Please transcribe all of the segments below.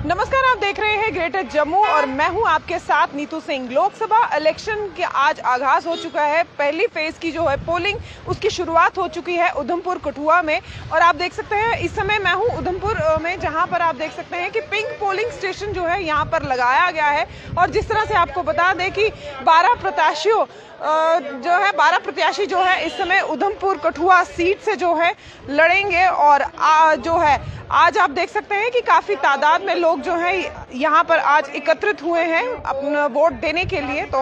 नमस्कार, आप देख रहे हैं ग्रेटर जम्मू और मैं हूं आपके साथ नीतू सिंह। लोकसभा इलेक्शन के आज आगाज हो चुका है। पहली फेज की जो है पोलिंग उसकी शुरुआत हो चुकी है उधमपुर कठुआ में। और आप देख सकते हैं इस समय मैं हूं उधमपुर में, जहां पर आप देख सकते हैं कि पिंक पोलिंग स्टेशन जो है यहां पर लगाया गया है। और जिस तरह से आपको बता दें कि 12 प्रत्याशी जो है इस समय उधमपुर कठुआ सीट से जो है लड़ेंगे। और जो है आज आप देख सकते हैं कि काफी तादाद में लोग जो है यहाँ पर आज एकत्रित हुए हैं अपना वोट देने के लिए। तो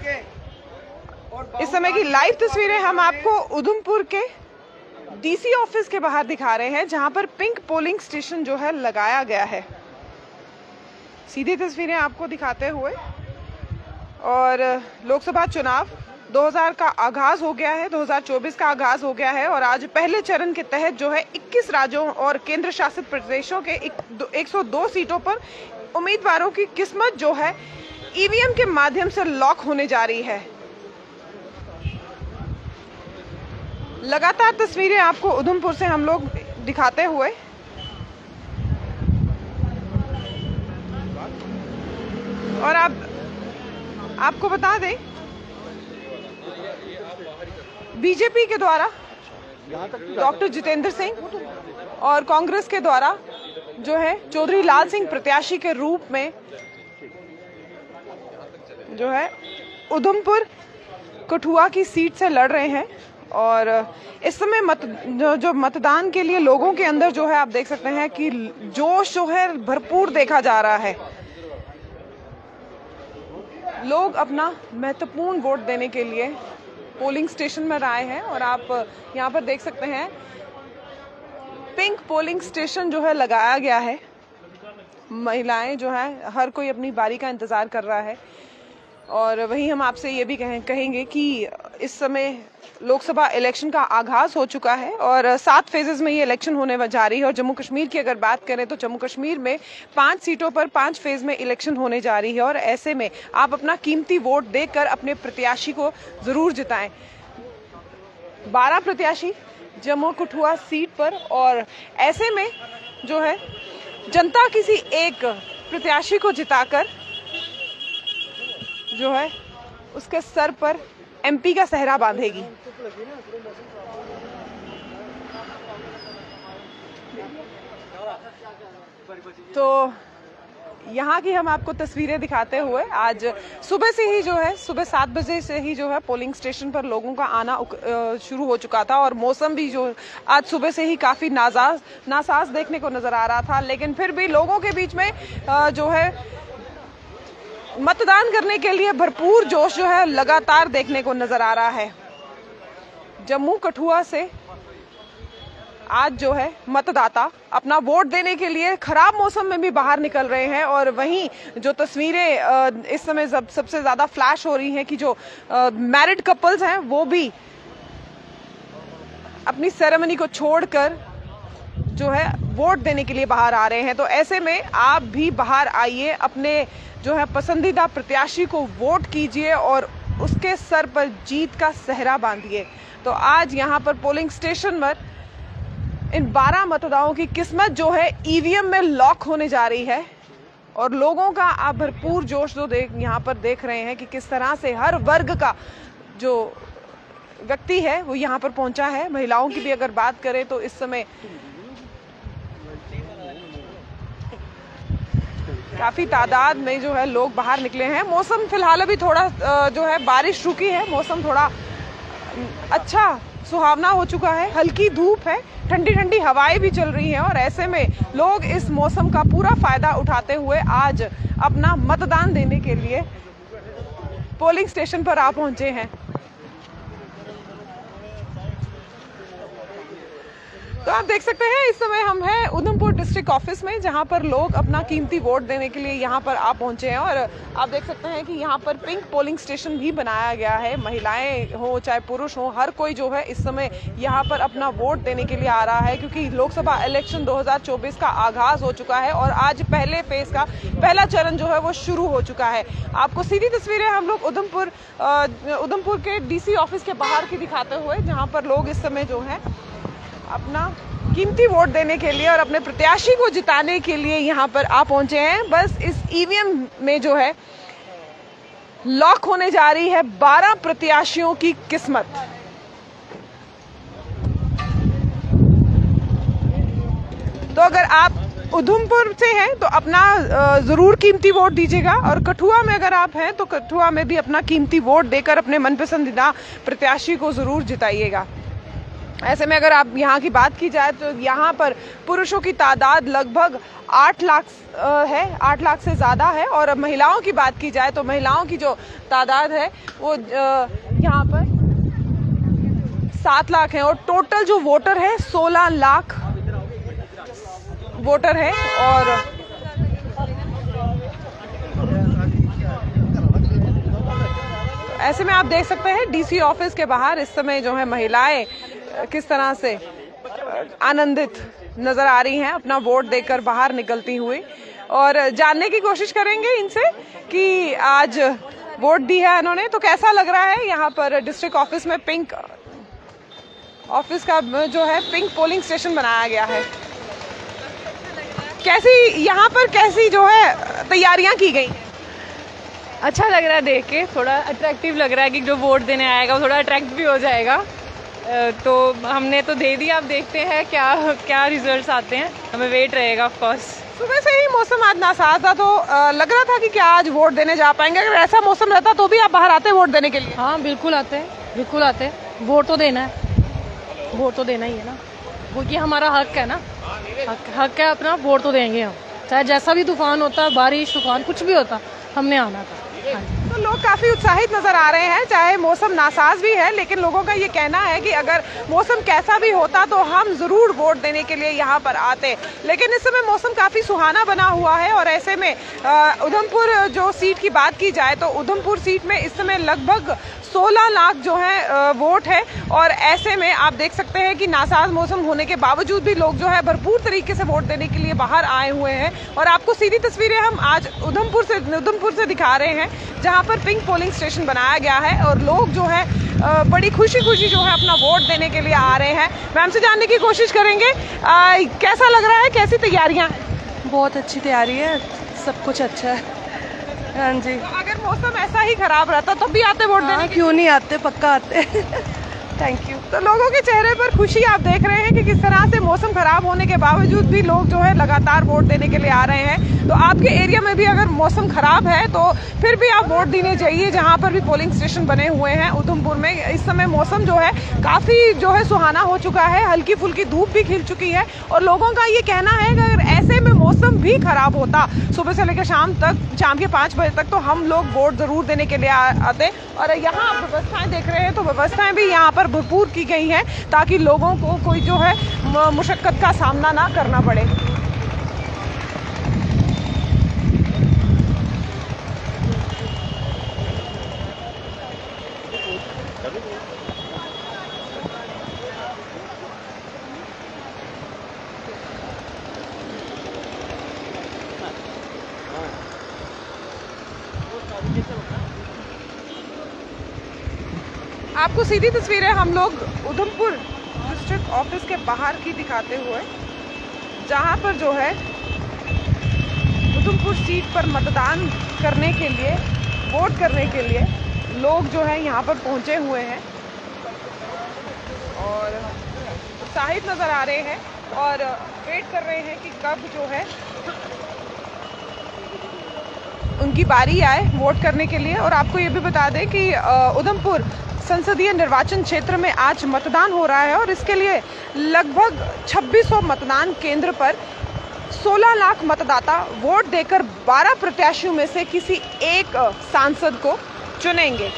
इस समय की लाइव तस्वीरें हम आपको उधमपुर के डीसी ऑफिस के बाहर दिखा रहे हैं, जहां पर पिंक पोलिंग स्टेशन जो है लगाया गया है। सीधी तस्वीरें आपको दिखाते हुए। और लोकसभा चुनाव 2000 का आगाज हो गया है, 2024 का आगाज हो गया है। और आज पहले चरण के तहत जो है 21 राज्यों और केंद्र शासित प्रदेशों के 102 सीटों पर उम्मीदवारों की किस्मत जो है ईवीएम के माध्यम से लॉक होने जा रही है। लगातार तस्वीरें आपको उधमपुर से हम लोग दिखाते हुए। और आपको बता दें बीजेपी के द्वारा डॉक्टर जितेंद्र सिंह और कांग्रेस के द्वारा जो है चौधरी लाल सिंह प्रत्याशी के रूप में जो है उधमपुर कठुआ की सीट से लड़ रहे हैं। और इस समय जो मतदान के लिए लोगों के अंदर जो है आप देख सकते हैं कि जोश जो है भरपूर देखा जा रहा है। लोग अपना महत्वपूर्ण वोट देने के लिए पोलिंग स्टेशन में आए हैं। और आप यहाँ पर देख सकते हैं पिंक पोलिंग स्टेशन जो है लगाया गया है। महिलाएं जो है हर कोई अपनी बारी का इंतजार कर रहा है। और वहीं हम आपसे ये भी कहेंगे कि इस समय लोकसभा इलेक्शन का आगाज हो चुका है और 7 फेजेस में ये इलेक्शन होने जा रही है। और जम्मू कश्मीर की अगर बात करें तो जम्मू कश्मीर में 5 सीटों पर 5 फेज में इलेक्शन होने जा रही है। और ऐसे में आप अपना कीमती वोट देकर अपने प्रत्याशी को जरूर जिताएं। 12 प्रत्याशी जम्मू कठुआ सीट पर। और ऐसे में जो है जनता किसी एक प्रत्याशी को जिताकर जो है उसके सर पर एमपी का सेहरा बांधेगी। तो यहाँ की हम आपको तस्वीरें दिखाते हुए आज सुबह से ही जो है सुबह 7 बजे से ही जो है पोलिंग स्टेशन पर लोगों का आना शुरू हो चुका था। और मौसम भी जो आज सुबह से ही काफी नासाज देखने को नजर आ रहा था। लेकिन फिर भी लोगों के बीच में जो है मतदान करने के लिए भरपूर जोश जो है लगातार देखने को नजर आ रहा है। जम्मू कठुआ से आज जो है मतदाता अपना वोट देने के लिए खराब मौसम में भी बाहर निकल रहे हैं। और वहीं जो तस्वीरें इस समय सबसे ज्यादा फ्लैश हो रही हैं कि जो मैरिड कपल्स हैं वो भी अपनी सेरेमनी को छोड़कर जो है वोट देने के लिए बाहर आ रहे हैं। तो ऐसे में आप भी बाहर आइए, अपने जो है पसंदीदा प्रत्याशी को वोट कीजिए और उसके सर पर जीत का सेहरा बांधिए। तो आज यहाँ पर पोलिंग स्टेशन पर इन 12 मतदाताओं की किस्मत जो है ईवीएम में लॉक होने जा रही है। और लोगों का आप भरपूर जोश जो यहाँ पर देख रहे हैं कि किस तरह से हर वर्ग का जो व्यक्ति है वो यहाँ पर पहुंचा है। महिलाओं की भी अगर बात करें तो इस समय काफी तादाद में जो है लोग बाहर निकले हैं। मौसम फिलहाल अभी थोड़ा जो है बारिश रुकी है, मौसम थोड़ा अच्छा सुहावना हो चुका है, हल्की धूप है, ठंडी ठंडी हवाएं भी चल रही हैं। और ऐसे में लोग इस मौसम का पूरा फायदा उठाते हुए आज अपना मतदान देने के लिए पोलिंग स्टेशन पर आ पहुंचे हैं। तो आप देख सकते हैं इस समय हम हैं उधमपुर डिस्ट्रिक्ट ऑफिस में, जहां पर लोग अपना कीमती वोट देने के लिए यहां पर आ पहुंचे हैं। और आप देख सकते हैं कि यहां पर पिंक पोलिंग स्टेशन भी बनाया गया है। महिलाएं हो चाहे पुरुष हो, हर कोई जो है इस समय यहां पर अपना वोट देने के लिए आ रहा है, क्योंकि लोकसभा इलेक्शन 2024 का आगाज हो चुका है और आज पहले फेज का पहला चरण जो है वो शुरू हो चुका है। आपको सीधी तस्वीरें हम लोग उधमपुर के डीसी ऑफिस के बाहर की दिखाते हुए, जहां पर लोग इस समय जो है अपना कीमती वोट देने के लिए और अपने प्रत्याशी को जिताने के लिए यहाँ पर आ पहुंचे हैं। बस इस ईवीएम में जो है लॉक होने जा रही है 12 प्रत्याशियों की किस्मत। तो अगर आप उधमपुर से हैं तो अपना जरूर कीमती वोट दीजिएगा, और कठुआ में अगर आप हैं तो कठुआ में भी अपना कीमती वोट देकर अपने मनपसंदीदा प्रत्याशी को जरूर जिताइएगा। ऐसे में अगर आप यहाँ की बात की जाए तो यहाँ पर पुरुषों की तादाद लगभग 8 लाख है, 8 लाख से ज़्यादा है, और महिलाओं की बात की जाए तो महिलाओं की जो तादाद है वो यहाँ पर 7 लाख है, और टोटल जो वोटर है 16 लाख वोटर है। और ऐसे में आप देख सकते हैं डीसी ऑफिस के बाहर इस समय जो है महिलाएं किस तरह से आनंदित नजर आ रही हैं अपना वोट देकर बाहर निकलती हुई, और जानने की कोशिश करेंगे इनसे कि आज वोट दी है इन्होंने तो कैसा लग रहा है। यहाँ पर डिस्ट्रिक्ट ऑफिस में पिंक ऑफिस का जो है पिंक पोलिंग स्टेशन बनाया गया है। कैसी यहाँ पर कैसी जो है तैयारियां की गई? अच्छा लग रहा है देख के, थोड़ा अट्रैक्टिव लग रहा है कि जो वोट देने आएगा वो थोड़ा अट्रैक्ट भी हो जाएगा। तो हमने तो दे दिया, अब देखते हैं क्या क्या रिजल्ट्स आते हैं, हमें वेट रहेगा ऑफ कोर्स। सुबह से ही मौसम आज नासाज था तो लग रहा था कि क्या आज वोट देने जा पाएंगे। अगर ऐसा मौसम रहता तो भी आप बाहर आते वोट देने के लिए? हाँ बिल्कुल आते हैं, बिल्कुल आते हैं। वोट तो देना है, वोट तो देना ही है ना, वो कि हमारा हक है ना, हक है अपना, वोट तो देंगे हम, चाहे जैसा भी तूफान होता, बारिश तूफान कुछ भी होता, हमने आना था। तो लोग काफी उत्साहित नजर आ रहे हैं, चाहे मौसम नासाज भी है, लेकिन लोगों का ये कहना है कि अगर मौसम कैसा भी होता तो हम जरूर वोट देने के लिए यहाँ पर आते। लेकिन इस समय मौसम काफी सुहाना बना हुआ है, और ऐसे में उधमपुर जो सीट की बात की जाए तो उधमपुर सीट में इस समय लगभग 16 लाख जो है वोट है, और ऐसे में आप देख सकते हैं कि नासाज मौसम होने के बावजूद भी लोग जो है भरपूर तरीके से वोट देने के लिए बाहर आए हुए हैं। और आपको सीधी तस्वीरें हम आज उधमपुर से दिखा रहे हैं, जहां पर पिंक पोलिंग स्टेशन बनाया गया है, और लोग जो है बड़ी खुशी जो है अपना वोट देने के लिए आ रहे हैं। मैम से जानने की कोशिश करेंगे कैसा लग रहा है, कैसी तैयारियां हैं? बहुत अच्छी तैयारी है, सब कुछ अच्छा है। हाँ जी। तो अगर मौसम ऐसा ही खराब रहता तो भी आते वोट देने? क्यों नहीं आते, पक्का आते। Thank you. तो लोगों के चेहरे पर खुशी आप देख रहे हैं कि किस तरह से मौसम खराब होने के बावजूद भी लोग जो है लगातार वोट देने के लिए आ रहे हैं। तो आपके एरिया में भी अगर मौसम खराब है तो फिर भी आप वोट देने जाइए, जहां पर भी पोलिंग स्टेशन बने हुए हैं उधमपुर में। इस समय मौसम जो है काफी जो है सुहाना हो चुका है, हल्की फुल्की धूप भी खिल चुकी है, और लोगों का ये कहना है कि अगर ऐसे में मौसम भी खराब होता सुबह से लेकर शाम के 5 बजे तक, तो हम लोग वोट जरूर देने के लिए आते। और यहाँ आप व्यवस्थाएं देख रहे हैं तो व्यवस्थाएं भी यहाँ पर भरपूर की गई हैं ताकि लोगों को कोई जो है मुशक्कत का सामना ना करना पड़े। आपको सीधी तस्वीरें हम लोग उधमपुर डिस्ट्रिक्ट ऑफिस के बाहर की दिखाते हुए, जहां पर जो है उधमपुर सीट पर मतदान करने के लिए, वोट करने के लिए लोग जो है यहाँ पर पहुंचे हुए हैं और उत्साहित नजर आ रहे हैं और वेट कर रहे हैं कि कब जो है उनकी बारी आए वोट करने के लिए। और आपको ये भी बता दें कि उधमपुर संसदीय निर्वाचन क्षेत्र में आज मतदान हो रहा है और इसके लिए लगभग 2600 मतदान केंद्र पर 16 लाख मतदाता वोट देकर 12 प्रत्याशियों में से किसी एक सांसद को चुनेंगे।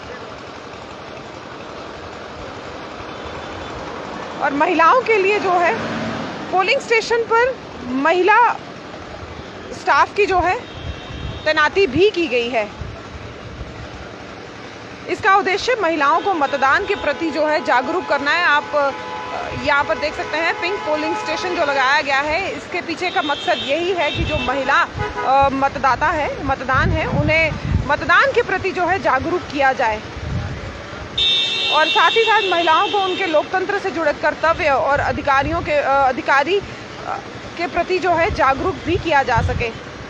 और महिलाओं के लिए जो है पोलिंग स्टेशन पर महिला स्टाफ की जो है तैनाती भी की गई है। इसका उद्देश्य महिलाओं को मतदान के प्रति जो है जागरूक करना है। आप यहाँ पर देख सकते हैं पिंक पोलिंग स्टेशन जो लगाया गया है, इसके पीछे का मकसद यही है कि जो महिला मतदाता है, मतदान है, उन्हें मतदान के प्रति जो है जागरूक किया जाए। और साथ ही साथ महिलाओं को उनके लोकतंत्र से जुड़े कर्तव्य और अधिकारी के प्रति जो है जागरूक भी किया जा सके।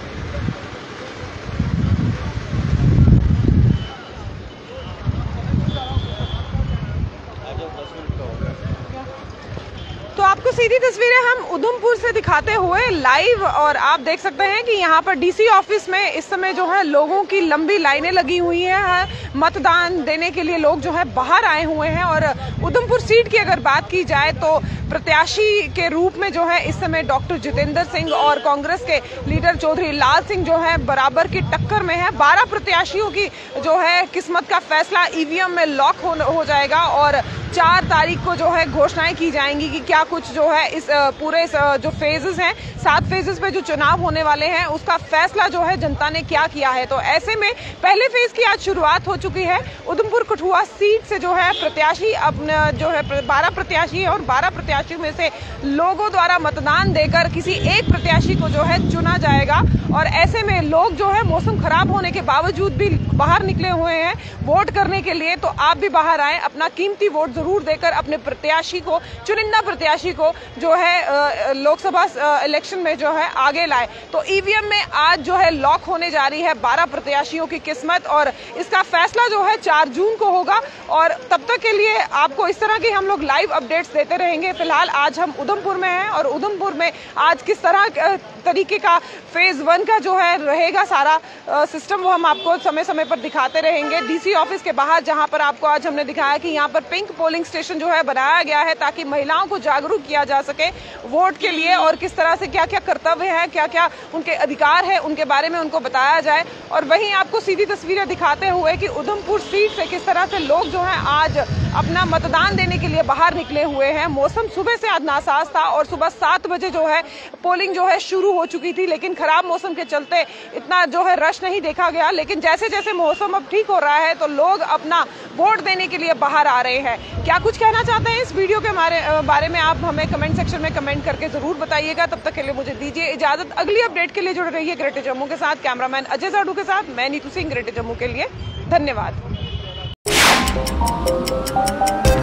तो आपको सीधी तस्वीरें हम उधमपुर से दिखाते हुए लाइव, और आप देख सकते हैं कि यहाँ पर डीसी ऑफिस में इस समय जो है लोगों की लंबी लाइनें लगी हुई हैं। मतदान देने के लिए लोग जो है बाहर आए हुए हैं। और उधमपुर सीट की अगर बात की जाए तो प्रत्याशी के रूप में जो है इस समय डॉक्टर जितेंद्र सिंह और कांग्रेस के लीडर चौधरी लाल सिंह जो है बराबर की टक्कर में है। 12 प्रत्याशियों की जो है किस्मत का फैसला ईवीएम में लॉक हो जाएगा और 4 तारीख को जो है घोषणाएं की जाएंगी कि क्या कुछ जो है इस पूरे जो फेजेस हैं, 7 फेजेस पे जो चुनाव होने वाले हैं, उसका फैसला जो है जनता ने क्या किया है। तो ऐसे में पहले फेज की आज शुरुआत हो चुकी है। उधमपुर कठुआ सीट से जो है प्रत्याशी अपना जो है 12 प्रत्याशी है और 12 प्रत्याशियों में से लोगों द्वारा मतदान देकर किसी एक प्रत्याशी को जो है चुना जाएगा। और ऐसे में लोग जो है मौसम खराब होने के बावजूद भी बाहर निकले हुए हैं वोट करने के लिए। तो आप भी बाहर आए, अपना कीमती वोट जरूर देकर अपने प्रत्याशी को, चुनिंदा प्रत्याशी को जो है लोकसभा इलेक्शन में जो है आगे लाए। तो ईवीएम में आज जो है लॉक होने जा रही है 12 प्रत्याशियों की किस्मत और इसका फैसला जो है 4 जून को होगा। और तब तक के लिए आपको इस तरह की हम लोग लाइव अपडेट्स देते रहेंगे। फिलहाल आज हम उधमपुर में हैं और उधमपुर में आज किस तरह तरीके का फेज 1 का जो है रहेगा सारा सिस्टम, वो हम आपको समय समय पर दिखाते रहेंगे। डीसी ऑफिस के बाहर जहां पर आपको आज हमने दिखाया कि यहां पर पिंक पोलिंग स्टेशन जो है बनाया गया है ताकि महिलाओं को जागरूक किया जा सके वोट के लिए और किस तरह से क्या क्या कर्तव्य है, क्या क्या उनके अधिकार है, उनके बारे में उनको बताया जाए। और वहीं आपको सीधी तस्वीरें दिखाते हुए कि उधमपुर सीट से किस तरह से लोग जो है आज अपना मतदान देने के लिए बाहर निकले हुए हैं। मौसम सुबह से आज नासाज था और सुबह 7 बजे जो है पोलिंग जो है शुरू हो चुकी थी, लेकिन खराब मौसम के चलते इतना जो है रश नहीं देखा गया। लेकिन जैसे जैसे मौसम अब ठीक हो रहा है तो लोग अपना वोट देने के लिए बाहर आ रहे हैं। क्या कुछ कहना चाहते हैं इस वीडियो के बारे में आप हमें कमेंट सेक्शन में कमेंट करके जरूर बताइएगा। तब तक के लिए मुझे दीजिए इजाजत। अगली अपडेट के लिए जुड़े रहिए ग्रेटर जम्मू के साथ। कैमरामैन अजय जाडू के साथ मैं नीतू सिंह, ग्रेटर जम्मू के लिए। धन्यवाद।